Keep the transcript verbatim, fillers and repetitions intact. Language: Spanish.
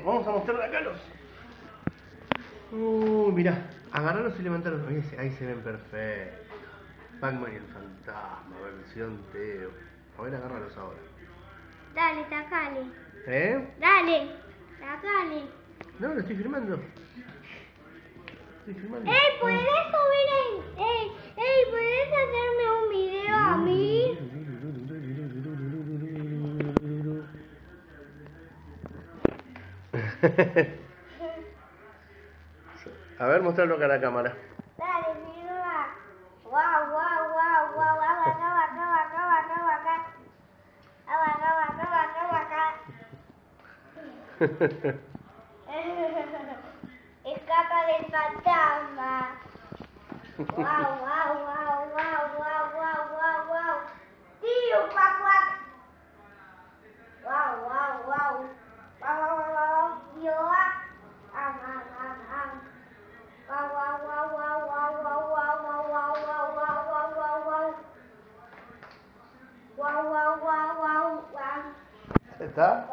vamos a mostrarle acá los. Uh, mirá, agarrarlos y levantarlos. Ahí se, ahí se ven perfectos. Pac-Man y el fantasma, versión Teo. A ver, agárralos ahora. Dale, sacale. ¿Eh? Dale, sacale. No, lo estoy filmando. Estoy filmando. ¡Ey, podés subir en... ¡Ey, ey, podés hacerme un video a mí! A ver, mostrarlo acá a la cámara. Dale, mira. Guau, guau, guau, guau. Agua, agua, agua, agua, agua, acá. Agua, agua, agua, agua, acá. Escapa del fantasma. Guau, guau, guau, guau, guau, guau, guau, guau. Tío, cuac, cuac. Guau, guau, guau. Guau, guau, guau, guau. Tío, ah. Am, am, am, am. Guau, guau, guau, guau, guau, guau, guau, guau, guau, guau, guau, guau, guau, guau. Guau, guau, guau, guau, guau. ¿Está?